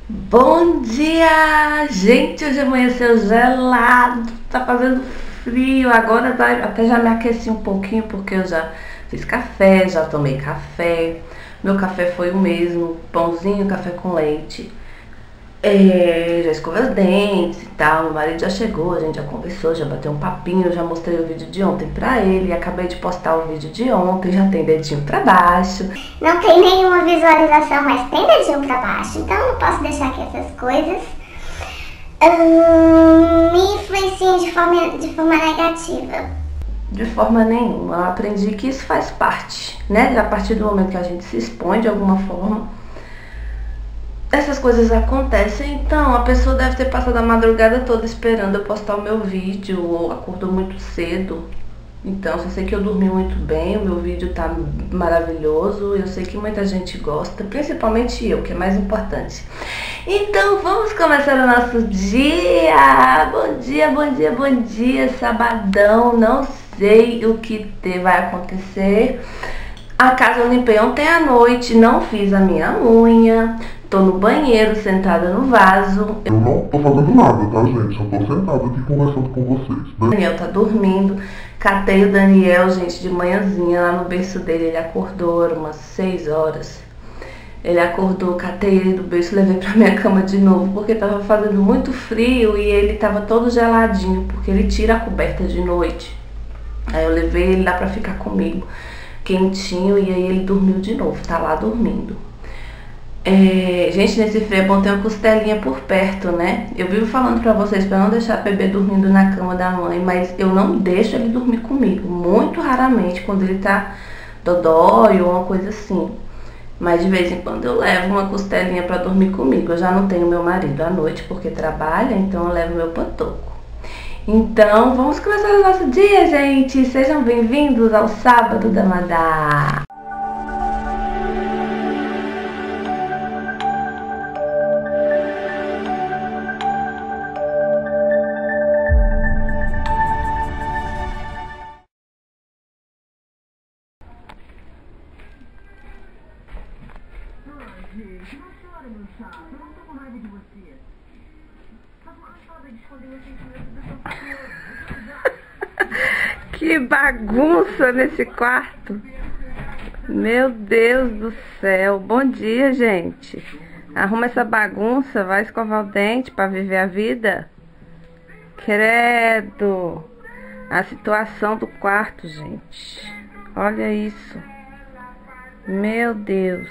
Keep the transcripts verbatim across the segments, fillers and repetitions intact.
Bom dia, gente! Hoje amanheceu gelado, tá fazendo frio. Agora até já me aqueci um pouquinho porque eu já fiz café, já tomei café. Meu café foi o mesmo, pãozinho, café com leite. É, já escovei os dentes e tal. Meu marido já chegou, a gente já conversou, já bateu um papinho. Eu já mostrei o vídeo de ontem pra ele. Acabei de postar o vídeo de ontem, já tem dedinho pra baixo. Não tem nenhuma visualização, mas tem dedinho pra baixo. Então não posso deixar que essas coisas hum, me influenciem de forma, de forma negativa. De forma nenhuma. Eu aprendi que isso faz parte, né? A partir do momento que a gente se expõe de alguma forma, essas coisas acontecem. Então a pessoa deve ter passado a madrugada toda esperando eu postar o meu vídeo, ou acordou muito cedo. Então só sei que eu dormi muito bem, o meu vídeo tá maravilhoso. Eu sei que muita gente gosta, principalmente eu, que é mais importante. Então vamos começar o nosso dia. Bom dia, bom dia, bom dia. Sabadão, não sei o que vai acontecer. A casa eu limpei ontem à noite, não fiz a minha unha. Tô no banheiro, sentada no vaso. Eu não tô fazendo nada, tá, gente? Só tô sentada aqui conversando com vocês. O Daniel tá dormindo. Catei o Daniel, gente, de manhãzinha lá no berço dele. Ele acordou, era umas seis horas. Ele acordou, catei ele do berço, levei pra minha cama de novo, porque tava fazendo muito frio e ele tava todo geladinho, porque ele tira a coberta de noite. Aí eu levei ele lá pra ficar comigo, quentinho, e aí ele dormiu de novo, tá lá dormindo. É, gente, nesse frio é bom ter uma costelinha por perto, né? Eu vivo falando pra vocês pra não deixar o bebê dormindo na cama da mãe, mas eu não deixo ele dormir comigo. Muito raramente, quando ele tá dodói ou uma coisa assim. Mas de vez em quando eu levo uma costelinha pra dormir comigo. Eu já não tenho meu marido à noite porque trabalha, então eu levo meu pantoco. Então, vamos começar o nosso dia, gente! Sejam bem-vindos ao Sábado da Madá! Gente, não chora, meu chato. Eu não tô com raiva de você. Mas o cansado é de esconder meus sentimentos dessa pessoa. Que bagunça nesse quarto. Meu Deus do céu. Bom dia, gente. Arruma essa bagunça, vai escovar o dente pra viver a vida. Credo. A situação do quarto, gente. Olha isso. Meu Deus.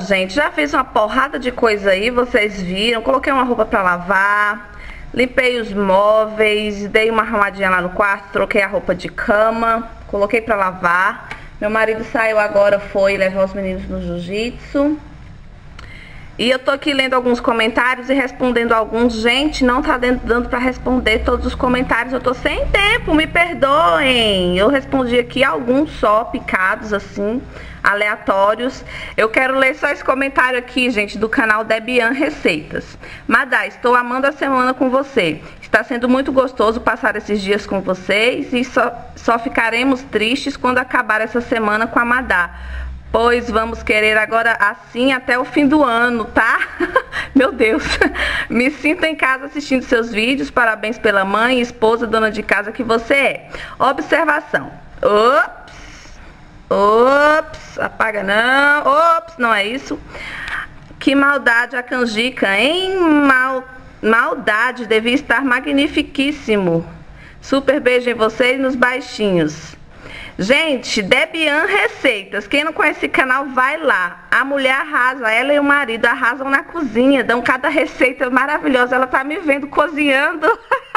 gente, já fiz uma porrada de coisa aí, vocês viram. Coloquei uma roupa pra lavar, limpei os móveis, dei uma arrumadinha lá no quarto, troquei a roupa de cama, coloquei pra lavar. Meu marido saiu agora, foi levar os meninos no jiu-jitsu. E eu tô aqui lendo alguns comentários e respondendo alguns. Gente, não tá dando pra responder todos os comentários, eu tô sem tempo, me perdoem. Eu respondi aqui alguns só, picados assim, aleatórios. Eu quero ler só esse comentário aqui, gente, do canal Debian Receitas. Madá, estou amando a semana com você. Está sendo muito gostoso passar esses dias com vocês e só, só ficaremos tristes quando acabar essa semana com a Madá. Pois vamos querer agora assim até o fim do ano, tá? Meu Deus. Me sinto em casa assistindo seus vídeos. Parabéns pela mãe, esposa, dona de casa que você é. Observação. Ops. Ops. Apaga não. Ops, não é isso. Que maldade a canjica, hein? Mal, maldade, devia estar magnifiquíssimo. Super beijo em vocês nos baixinhos. Gente, Debian Receitas, quem não conhece esse canal, vai lá. A mulher arrasa, ela e o marido arrasam na cozinha, dão cada receita maravilhosa. Ela tá me vendo cozinhando.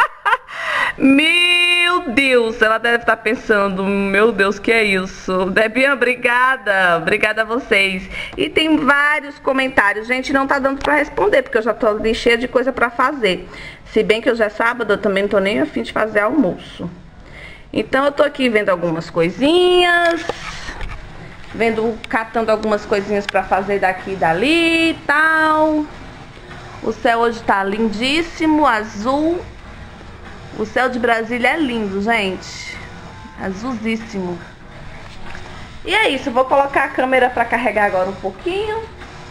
Meu Deus, ela deve estar pensando, meu Deus, que é isso? Debian, obrigada, obrigada a vocês. E tem vários comentários, gente, não tá dando pra responder, porque eu já tô ali cheia de coisa pra fazer. Se bem que hoje é sábado, eu também não tô nem a fim de fazer almoço. Então eu tô aqui vendo algumas coisinhas, vendo, catando algumas coisinhas pra fazer daqui e dali e tal. O céu hoje tá lindíssimo, azul. O céu de Brasília é lindo, gente. Azulzíssimo. E é isso, eu vou colocar a câmera pra carregar agora um pouquinho.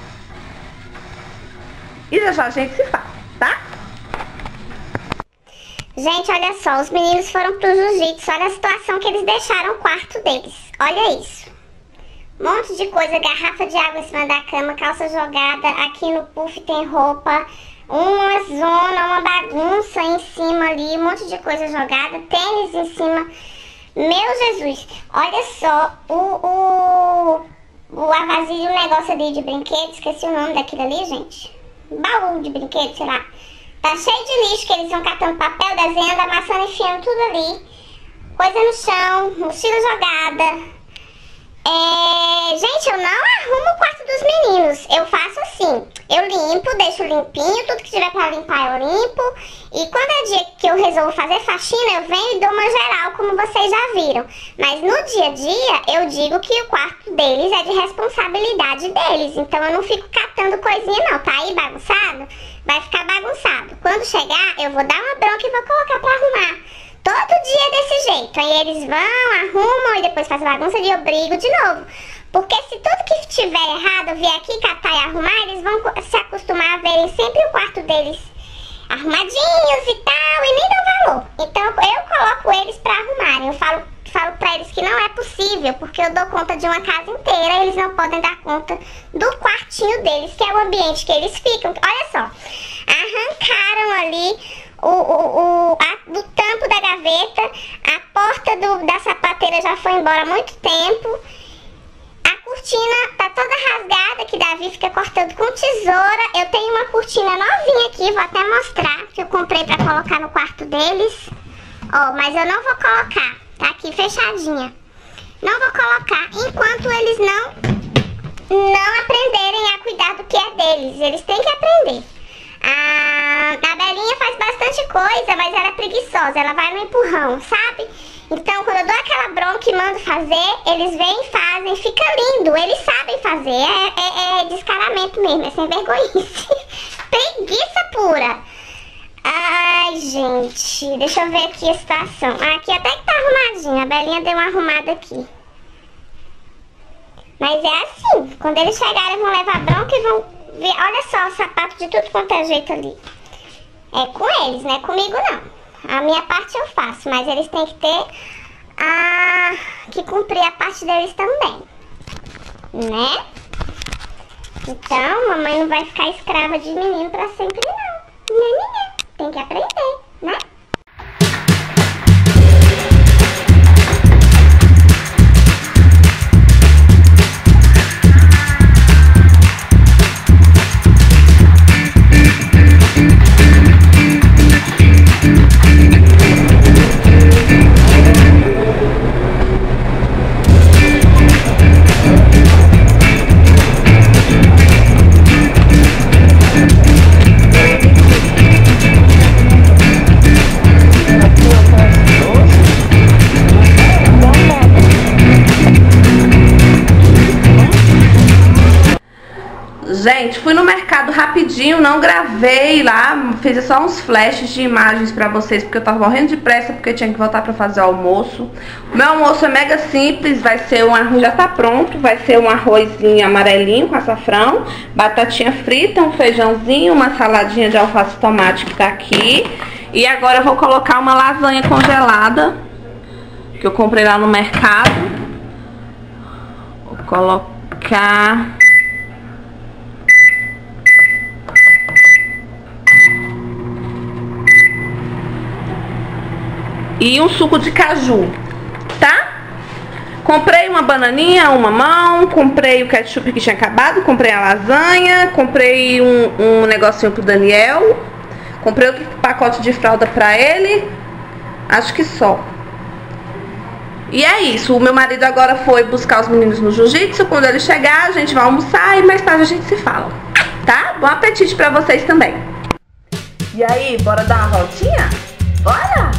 E já já a gente se fala, tá? Gente, olha só, os meninos foram pro jiu-jitsu, olha a situação que eles deixaram o quarto deles. Olha isso. Um monte de coisa, garrafa de água em cima da cama, calça jogada, aqui no puff tem roupa, uma zona, uma bagunça em cima ali, um monte de coisa jogada, tênis em cima. Meu Jesus, olha só, o, o, o a vasilha, um negócio ali de brinquedo, esqueci o nome daquilo ali, gente. Baú de brinquedo, sei lá. Tá cheio de lixo que eles vão catando papel, desenhando, amassando, enfiando tudo ali. Coisa no chão, mochila jogada. É... Gente, eu não arrumo o quarto dos meninos. Eu faço assim, eu limpo, deixo limpinho, tudo que tiver pra limpar eu limpo. E quando é dia que eu resolvo fazer faxina, eu venho e dou uma geral, como vocês já viram. Mas no dia a dia, eu digo que o quarto deles é de responsabilidade deles. Então eu não fico catando coisinha não, tá aí bagunçado? Vai ficar bagunçado. Quando chegar, eu vou dar uma bronca e vou colocar pra arrumar. Todo dia é desse jeito. Aí eles vão, arrumam e depois fazem bagunça e eu brigo de novo. Porque se tudo que estiver errado eu vier aqui catar e arrumar, eles vão se acostumar a verem sempre o quarto deles arrumadinhos e tal, e nem dão valor. Então eu coloco eles pra arrumarem. Eu falo, falo pra eles que não é possível, porque eu dou conta de uma casa inteira e eles não podem dar conta do quartinho deles, que é o ambiente que eles ficam. Olha só, arrancaram ali o, o, o, a, do tampo da gaveta, a porta do, da sapateira já foi embora há muito tempo. A cortina tá toda rasgada, que Davi fica cortando com tesoura. Eu tenho uma cortina novinha aqui, vou até mostrar, que eu comprei pra colocar no quarto deles. Ó, mas eu não vou colocar, tá aqui fechadinha. Não vou colocar enquanto eles não, não aprenderem a cuidar do que é deles. Eles têm que aprender. A, a Belinha faz bastante coisa, mas ela é preguiçosa, ela vai no empurrão, sabe? Então, quando eu dou aquela bronca e mando fazer, eles vêm e fazem, fica lindo, eles sabem fazer, é, é, é descaramento mesmo, é sem vergonhice. Preguiça pura. Ai, gente, deixa eu ver aqui a situação. Aqui até que tá arrumadinha, a Belinha deu uma arrumada aqui. Mas é assim, quando eles chegarem vão levar bronca e vão ver, olha só o sapato de tudo quanto é jeito ali. É com eles, não é comigo não. A minha parte eu faço, mas eles têm que ter a... que cumprir a parte deles também, né? Então, mamãe não vai ficar escrava de menino pra sempre não. Não, tem que aprender, né? gente, fui no mercado rapidinho, não gravei lá, fiz só uns flashes de imagens pra vocês, porque eu tava morrendo de pressa, porque tinha que voltar pra fazer o almoço. O meu almoço é mega simples, vai ser um arroz, já tá pronto, vai ser um arrozinho amarelinho com açafrão, batatinha frita, um feijãozinho, uma saladinha de alface e tomate que tá aqui. E agora eu vou colocar uma lasanha congelada, que eu comprei lá no mercado. Vou colocar... E um suco de caju, tá? Comprei uma bananinha, uma mamão, comprei o ketchup que tinha acabado, comprei a lasanha, comprei um, um negocinho pro Daniel, comprei outro pacote de fralda pra ele, acho que só. E é isso, o meu marido agora foi buscar os meninos no jiu-jitsu, quando ele chegar a gente vai almoçar e mais tarde a gente se fala, tá? Bom apetite pra vocês também. E aí, bora dar uma voltinha? Bora!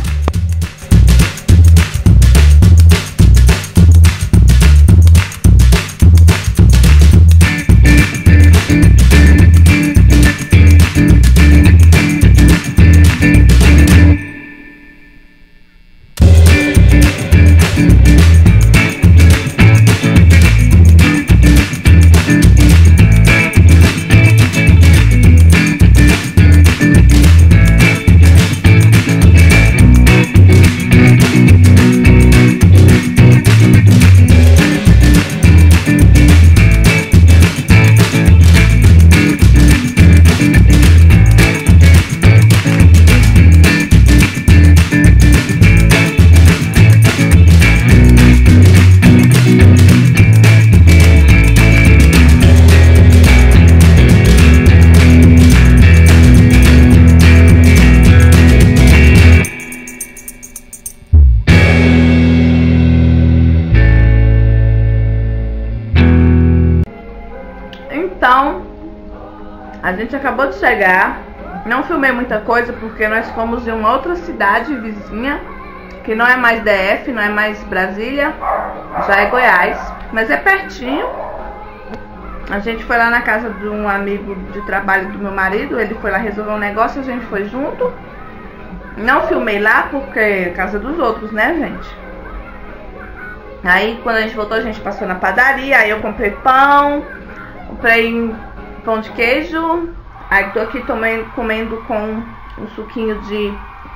Então, a gente acabou de chegar. Não filmei muita coisa porque nós fomos em uma outra cidade vizinha, que não é mais D F, não é mais Brasília, já é Goiás, mas é pertinho. A gente foi lá na casa de um amigo de trabalho do meu marido, ele foi lá resolver um negócio, a gente foi junto. Não filmei lá porque é casa dos outros, né, gente? Aí quando a gente voltou, a gente passou na padaria, aí eu comprei pão, comprei pão de queijo, aí tô aqui tomando, comendo com um suquinho de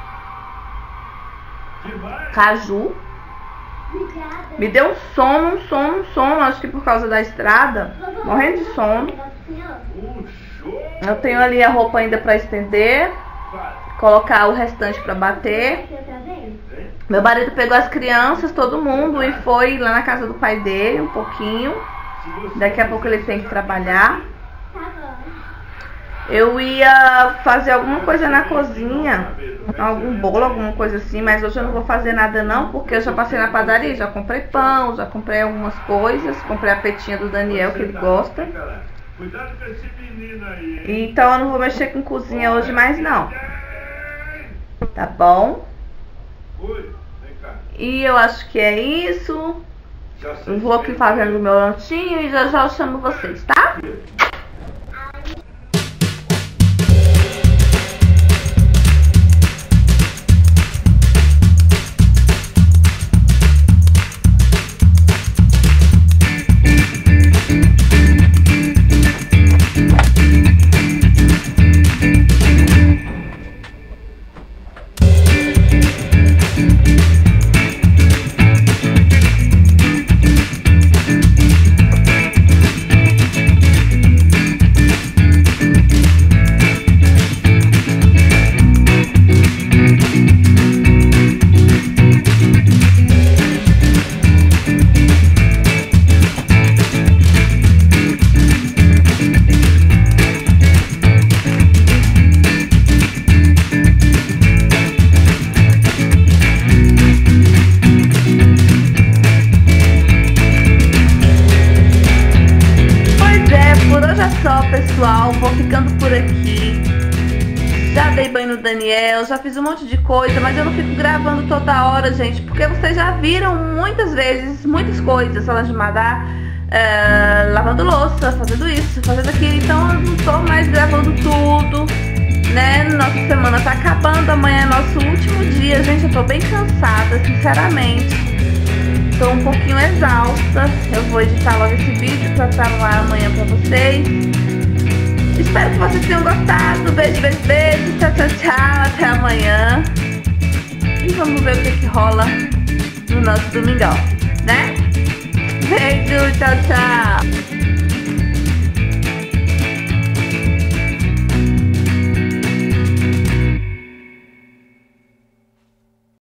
caju. Me deu um sono, um sono, um sono, acho que por causa da estrada, morrendo de sono. Eu tenho ali a roupa ainda pra estender, colocar o restante pra bater. Meu marido pegou as crianças, todo mundo, e foi lá na casa do pai dele um pouquinho. Daqui a pouco ele tem que trabalhar. Eu ia fazer alguma coisa na cozinha, algum bolo, alguma coisa assim, mas hoje eu não vou fazer nada não, porque eu já passei na padaria, já comprei pão, já comprei algumas coisas, comprei a petinha do Daniel, que ele gosta. Então eu não vou mexer com cozinha hoje mais não. Tá bom? E eu acho que é isso. Eu vou aqui fazendo o meu lanchinho e já já eu chamo vocês, tá? Pessoal, vou ficando por aqui. Já dei banho no Daniel, já fiz um monte de coisa, mas eu não fico gravando toda hora, gente, porque vocês já viram muitas vezes, muitas coisas, Solange Madá é, lavando louça, fazendo isso, fazendo aquilo. Então eu não tô mais gravando tudo, né? Nossa semana tá acabando, amanhã é nosso último dia. Gente, eu tô bem cansada, sinceramente. Tô um pouquinho exausta. Eu vou editar logo esse vídeo pra estar lá amanhã pra vocês. Espero que vocês tenham gostado. Beijo, beijo, beijo. Tchau, tchau, tchau. Até amanhã. E vamos ver o que, que rola no nosso domingão, né? Beijo, tchau, tchau.